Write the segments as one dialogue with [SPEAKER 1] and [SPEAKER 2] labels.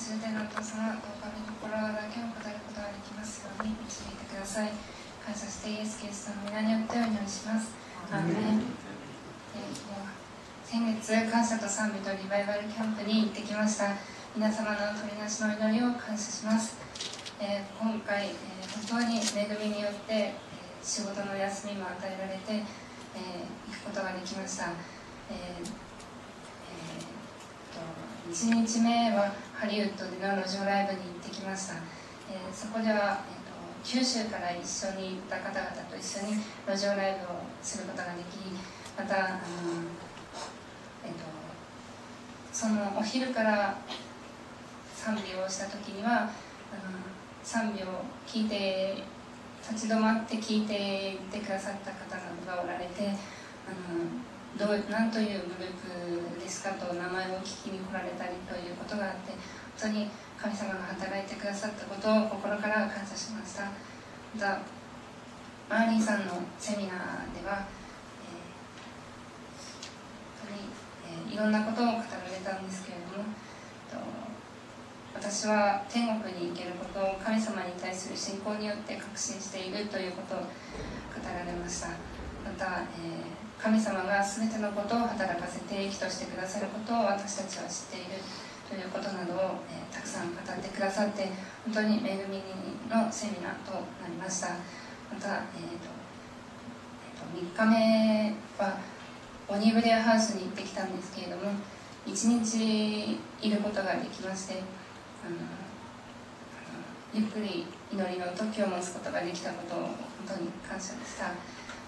[SPEAKER 1] すべてのお父様、どうか御心だけを語ることができますように導いてください。感謝してイエス・キリストの皆によってお祈りします。アーメン。先月、感謝と賛美とリバイバルキャンプに行ってきました。皆様の取りなしの祈りを感謝します。今回、本当に恵みによって、仕事の休みも与えられて、行くことができました。1日目はハリウッドでの路上ライブに行ってきました。そこでは、九州から一緒に行った方々と一緒に路上ライブをすることができ、またそのお昼から賛美をした時には賛美を聞いて立ち止まって聞いていてくださった方などがおられて、何というグループですかと名前を聞きに来られたりということがあって、本当に神様が働いてくださったことを心から感謝しました。またマーリーさんのセミナーでは、本当に、いろんなことを語られたんですけれども、私は天国に行けることを神様に対する信仰によって確信しているということを語られました。また、神様が全てのことを働かせて益としてくださることを私たちは知っているということなどを、たくさん語ってくださって、本当に恵みのセミナーとなりました。また、3日目はボニーブレアハウスに行ってきたんですけれども、1日いることができまして、ゆっくり祈りの時を持つことができたことを本当に感謝でした。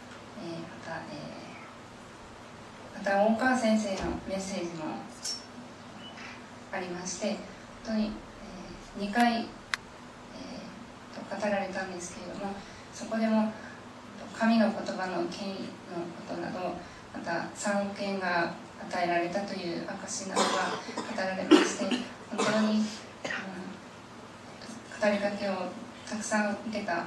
[SPEAKER 1] また大川先生のメッセージもありまして、本当に、2回、語られたんですけれども、そこでも神の言葉の権威のことなど、また3億円が与えられたという証などが語られまして、本当に、語りかけをたくさん受けた、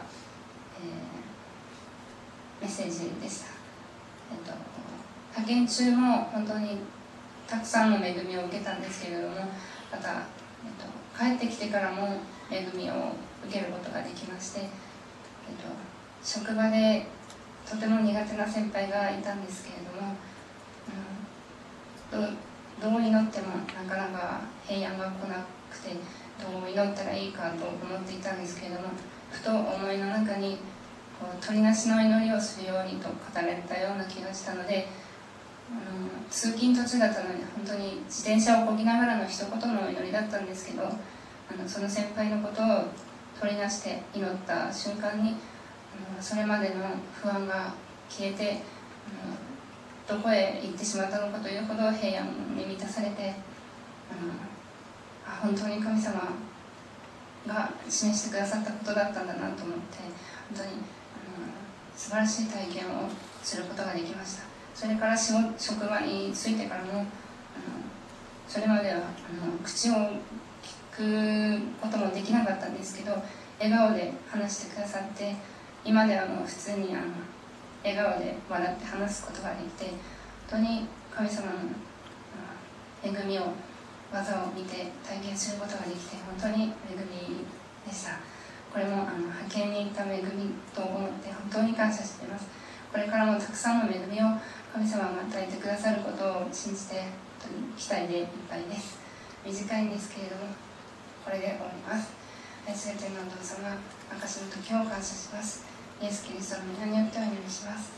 [SPEAKER 1] メッセージでした。派遣中も本当にたくさんの恵みを受けたんですけれども、また、帰ってきてからも恵みを受けることができまして、職場でとても苦手な先輩がいたんですけれども、どう祈ってもなかなか平安が来なくて、どう祈ったらいいかと思っていたんですけれども、ふと思いの中に取りなしの祈りをするようにと語られたような気がしたので、通勤途中だったので本当に自転車をこぎながらの一言の祈りだったんですけど、その先輩のことを取りなして祈った瞬間に、それまでの不安が消えて、どこへ行ってしまったのかというほど平安に満たされて、本当に神様が示してくださったことだったんだなと思って、本当に素晴らしい体験をすることができました。それから職場に着いてからも、それまでは口を聞くこともできなかったんですけど、笑顔で話してくださって、今ではもう普通に笑顔で笑って話すことができて、本当に神様の恵みを、技を見て体験することができて、本当に恵みでした。これも派遣に行った恵みと思って本当に感謝しています。これからもたくさんの恵みを神様が与えてくださることを信じて、本当に期待でいっぱいです。短いんですけれども、これで終わります。愛する天のお父様、証の時を感謝します。イエス・キリストの皆によってお祈りします。